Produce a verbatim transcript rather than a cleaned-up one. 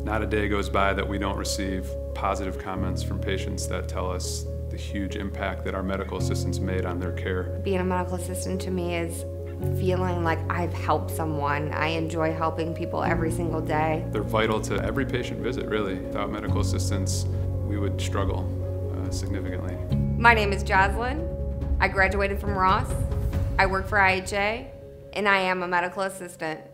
Not a day goes by that we don't receive positive comments from patients that tell us the huge impact that our medical assistants made on their care. Being a medical assistant to me is feeling like I've helped someone. I enjoy helping people every single day. They're vital to every patient visit, really. Without medical assistants, we would struggle uh, significantly. My name is Jocelyn. I graduated from Ross. I work for I H A, and I am a medical assistant.